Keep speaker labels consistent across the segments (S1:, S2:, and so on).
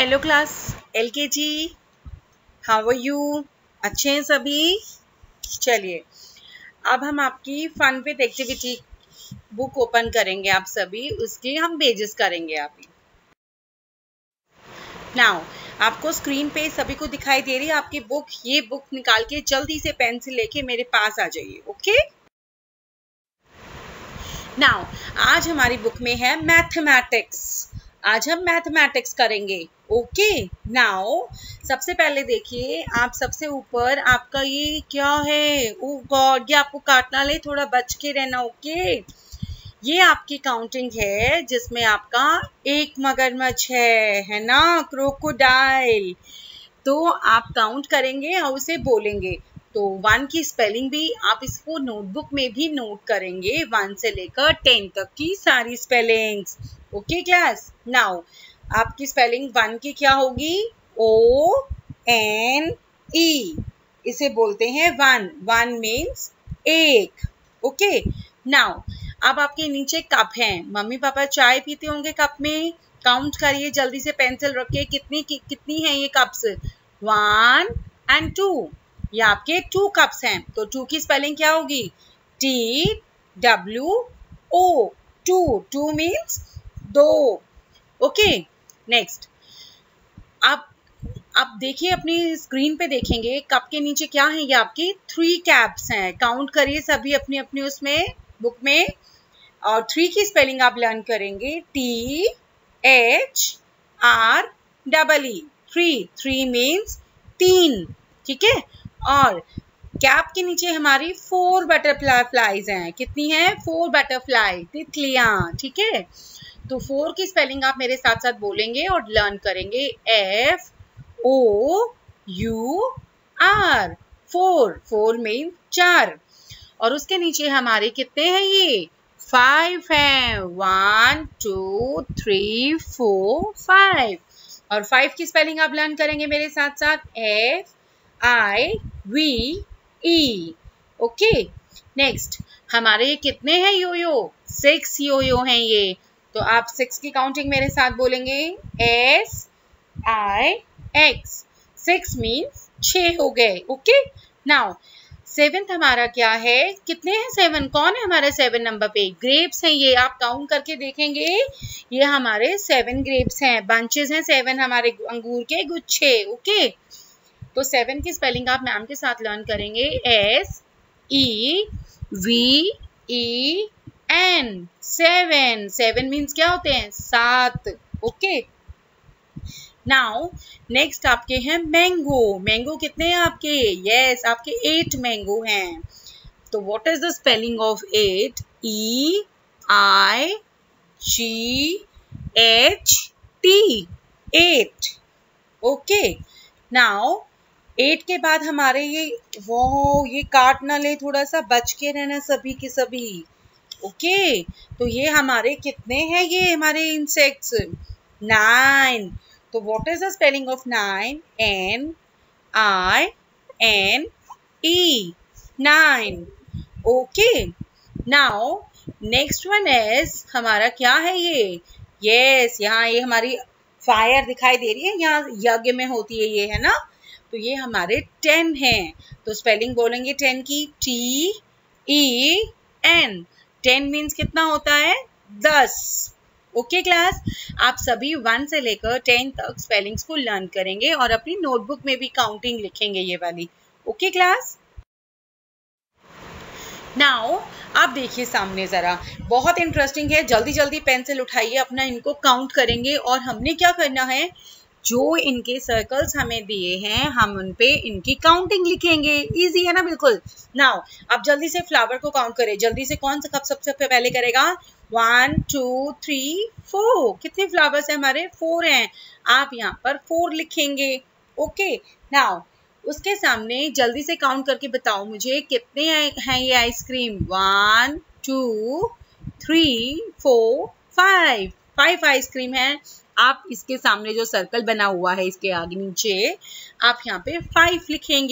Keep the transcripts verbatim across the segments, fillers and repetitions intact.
S1: Hello class LKG, how are you? अच्छे हैं सभी? चलिए अब हम आपकी fun with activity book open करेंगे। आप सभी उसके हम पेजेस करेंगे। आप नाउ आपको स्क्रीन पे सभी को दिखाई दे रही है आपकी बुक। ये बुक निकाल के जल्दी से पेंसिल लेके मेरे पास आ जाइए। ओके, नाउ आज हमारी बुक में है मैथमेटिक्स। आज हम मैथमेटिक्स करेंगे। ओके, नाउ सबसे पहले देखिए, आप सबसे ऊपर आपका ये क्या है? ओ गॉड, ये आपको काटना ले, थोड़ा बच के रहना। ओके, ये आपकी काउंटिंग है जिसमें आपका एक मगरमच्छ है है ना, क्रोकोडाइल। तो आप काउंट करेंगे और उसे बोलेंगे। तो वन की स्पेलिंग भी आप इसको नोटबुक में भी नोट करेंगे, वन से लेकर टेन तक की सारी स्पेलिंग्स। ओके क्लास, नाउ आपकी स्पेलिंग वन की क्या होगी? ओ एन ई, इसे बोलते हैं वन। वन मीन्स एक। ओके, नाउ अब आपके नीचे कप हैं। मम्मी पापा चाय पीते होंगे कप में। काउंट करिए जल्दी से पेंसिल रख के, कितनी की, कितनी है ये कप्स? One and to. ये आपके टू कप्स हैं। तो टू की स्पेलिंग क्या होगी? T W O, two. Two means दो। ओके, नेक्स्ट आप आप देखिए, अपनी स्क्रीन पे देखेंगे कप के नीचे क्या है? ये आपकी थ्री कैप्स हैं। काउंट करिए सभी अपनी अपनी उसमें बुक में। और थ्री की स्पेलिंग आप लर्न करेंगे, T H R double E, three. Three means तीन, ठीक है। और कैप के नीचे हमारी फोर बटरफ्लाई फ्लाइज हैं। कितनी हैं? फोर बटरफ्लाई, तितलियां, ठीक है। तो फोर की स्पेलिंग आप मेरे साथ साथ बोलेंगे और लर्न करेंगे, F O U R, four. Four mean चार। और उसके नीचे हमारे कितने हैं? ये फाइव हैं। One two three four five. और फाइव की स्पेलिंग आप लर्न करेंगे मेरे साथ साथ, F I V E. Okay, next हमारे ये कितने हैं योयो? सिक्स योयो हैं ये। तो आप सिक्स की काउंटिंग मेरे साथ बोलेंगे, S I X. Six means छह हो गए। ओके, नाउ सेवेंथ हमारा क्या है? कितने हैं सेवन? कौन है हमारे सेवन नंबर पे? ग्रेप्स हैं ये। आप काउंट करके देखेंगे, ये हमारे सेवन ग्रेप्स हैं। बंचेस हैं सेवन, हमारे अंगूर के गुच्छे। ओके, तो सेवन की स्पेलिंग आप मैम के साथ लर्न करेंगे, S E V E N, seven. Seven means क्या होते हैं? सात। ओके, नाउ नेक्स्ट आपके हैं मैंगो। मैंगो कितने हैं आपके? यस yes, आपके एट मैंगो हैं। तो what is the spelling of eight? E I G H T, eight. Okay, now eight के बाद हमारे ये वो ये काट ना ले, थोड़ा सा बच के रहना सभी के सभी। ओके, तो ये हमारे कितने हैं? ये हमारे इंसेक्ट्स, नाइन। तो what is the spelling of nine? N I N E, nine. Okay, now next one is हमारा क्या है ये? यस yes, यहाँ ये हमारी फायर दिखाई दे रही है, यहाँ यज्ञ में होती है ये, है ना। तो ये हमारे टेन हैं। तो स्पेलिंग बोलेंगे टेन की, T E N. Ten means कितना होता है? दस। ओके क्लास, आप सभी वन से लेकर टेन तक स्पेलिंग्स को लर्न करेंगे और अपनी नोटबुक में भी काउंटिंग लिखेंगे ये वाली। ओके क्लास, नाउ आप देखिए सामने जरा, बहुत इंटरेस्टिंग है। जल्दी जल्दी पेंसिल उठाइए, अपना इनको काउंट करेंगे। और हमने क्या करना है, जो इनके सर्कल्स हमें दिए हैं हम उन पे इनकी काउंटिंग लिखेंगे। इजी है ना बिल्कुल। नाउ आप जल्दी से फ्लावर को काउंट करें। जल्दी से, कौन सा कप सबसे पहले करेगा? One two three four. कितने फ्लावर्स हैं हमारे? फोर हैं। आप यहाँ पर फोर लिखेंगे। ओके, नाउ उसके सामने जल्दी से काउंट करके बताओ मुझे कितने हैं ये ice cream? One two three four five. Five ice cream है। आप इसके सामने जो सर्कल बना हुआ है इसके आगे नीचे, आप यहाँ पे फाइव लिखेंगे।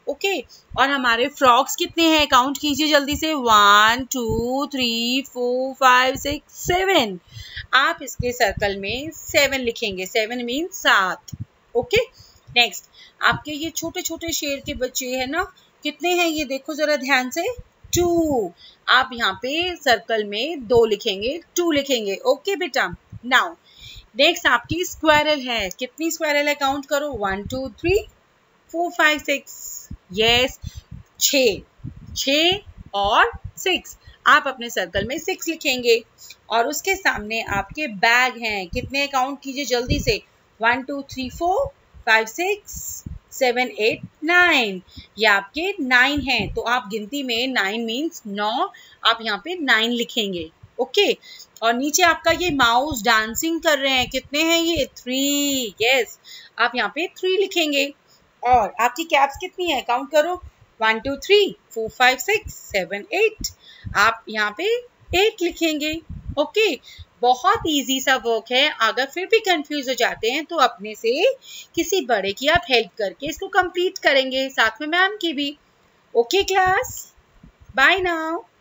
S1: ओके और हमारे फ्रॉक्स कितने हैं काउंट कीजिए जल्दी से one two three four five six seven आप इसके सर्कल में सेवन लिखेंगे सेवन मीन सात ओके नेक्स्ट आपके ये छोटे छोटे शेर के बच्चे हैं ना कितने हैं ये देखो जरा ध्यान से टू आप यहाँ पे सर्कल में दो लिखेंगे टू लिखेंगे ओके बेटा नाउ नेक्स्ट आपकी स्क्वायरल है कितनी स्क्वायरल है काउंट करो one two three four five six yes छ छ और सिक्स आप अपने सर्कल में सिक्स लिखेंगे और उसके सामने आपके बैग हैं कितने काउंट कीजिए जल्दी से one two three four five six seven eight nine ये आपके नाइन हैं तो आप गिनती में नाइन मीन्स नौ आप यहाँ पे नाइन लिखेंगे ओके और नीचे आपका ये माउस डांसिंग कर रहे हैं कितने हैं ये थ्री यस आप यहाँ पे थ्री लिखेंगे और आपकी कैप्स कितनी है काउंट करो one two three four five six seven eight आप यहाँ पे एट लिखेंगे ओके बहुत इजी सा वर्क है अगर फिर भी कंफ्यूज हो जाते हैं तो अपने से किसी बड़े की आप हेल्प करके इसको कंप्लीट करेंगे साथ में मैम की भी ओके क्लास बाय नाउ